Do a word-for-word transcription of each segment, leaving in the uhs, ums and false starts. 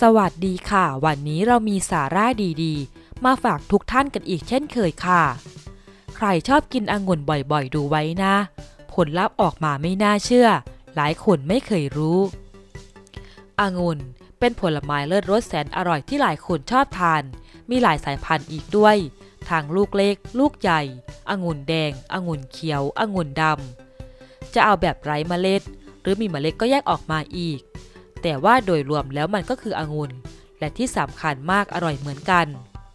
สวัสดีค่ะวันนี้เรามีสาระดีๆมาฝากทุกท่านกันอีกเช่นเคยค่ะใครชอบกินองุ่นบ่อยๆดูไว้นะผลลัพธ์ออกมาไม่น่าเชื่อหลายคนไม่เคยรู้องุ่นเป็นผลไม้เลิศรสแสนอร่อยที่หลายคนชอบทานมีหลายสายพันธุ์อีกด้วยทั้งลูกเล็กลูกใหญ่องุ่นแดงองุ่นเขียวองุ่นดำจะเอาแบบไร้เมล็ดหรือมีเมล็ดก็แยกออกมาอีกแต่ว่าโดยรวมแล้วมันก็คือองุ่นและที่สำคัญมากอร่อยเหมือนกัน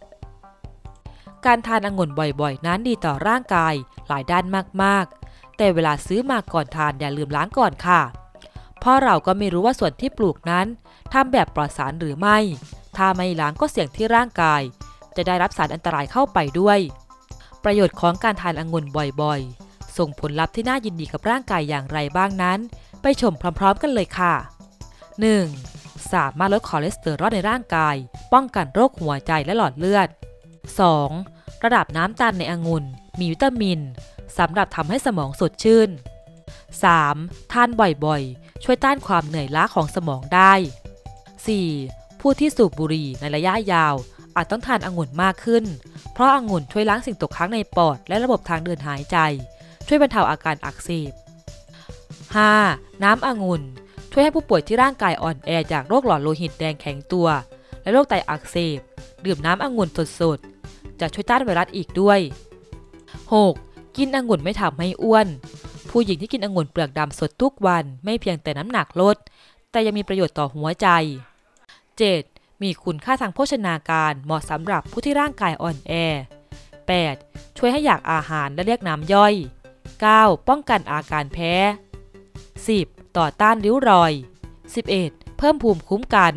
การทานองุ่นบ่อยๆนั้นดีต่อร่างกายหลายด้านมากๆแต่เวลาซื้อมาก่อนทานอย่าลืมล้างก่อนค่ะเพราะเราก็ไม่รู้ว่าส่วนที่ปลูกนั้นทำแบบปลอดสารหรือไม่ถ้าไม่ล้างก็เสี่ยงที่ร่างกายจะได้รับสารอันตรายเข้าไปด้วยประโยชน์ของการทานองุ่นบ่อยๆส่งผลลัพธ์ที่น่ายินดีกับร่างกายอย่างไรบ้างนั้นไปชมพร้อมๆกันเลยค่ะหนึ่ง. สามารถลดคอเลสเตอรอลในร่างกายป้องกันโรคหัวใจและหลอดเลือด สอง. ระดับน้ำตาลในองุ่นมีวิตามินสำหรับทำให้สมองสดชื่น สาม. ทานบ่อยๆช่วยต้านความเหนื่อยล้าของสมองได้ สี่. ผู้ที่สูบบุหรี่ในระยะยาวอาจต้องทานองุ่นมากขึ้นเพราะองุ่นช่วยล้างสิ่งตกค้างในปอดและระบบทางเดินหายใจช่วยบรรเทาอาการอักเสบ ห้า. น้ำองุ่นช่วยให้ผู้ป่วยที่ร่างกายอ่อนแอจากโรคหลอดโลหิตแดงแข็งตัวและโรคไตอักเสบดื่มน้ำองุ่นสดๆจะช่วยต้านไวรัสอีกด้วย หก. กินองุ่นไม่ทำให้อ้วนผู้หญิงที่กินองุ่นเปลือกดำสดทุกวันไม่เพียงแต่น้ำหนักลดแต่ยังมีประโยชน์ต่อหัวใจ เจ็ด. มีคุณค่าทางโภชนาการเหมาะสำหรับผู้ที่ร่างกายอ่อนแอ แปด. ช่วยให้อยากอาหารและเรียกน้ำย่อย เก้า. ป้องกันอาการแพ้ สิบ. ต่อต้านริ้วรอย สิบเอ็ด. เพิ่มภูมิคุ้มกัน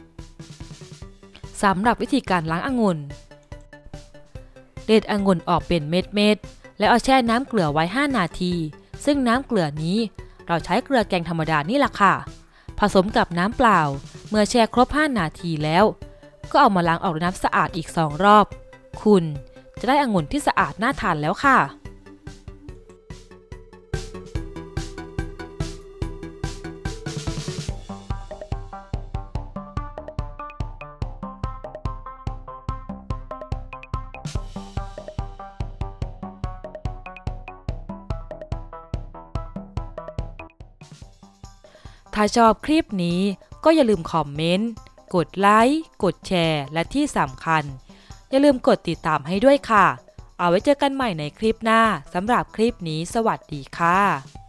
สำหรับวิธีการล้างองุ่นเด็ดองุ่นออกเป็นเม็ดๆแล้วเอาแช่น้ำเกลือไว้ห้านาทีซึ่งน้ำเกลือนี้เราใช้เกลือแกงธรรมดานี่แหละค่ะผสมกับน้ำเปล่าเมื่อแช่ครบห้านาทีแล้วก็เอามาล้างออกด้วยน้ำสะอาดอีกสองรอบคุณจะได้องุ่นที่สะอาดน่าทานแล้วค่ะถ้าชอบคลิปนี้ก็อย่าลืมคอมเมนต์กดไลค์กดแชร์และที่สำคัญอย่าลืมกดติดตามให้ด้วยค่ะเอาไว้เจอกันใหม่ในคลิปหน้าสำหรับคลิปนี้สวัสดีค่ะ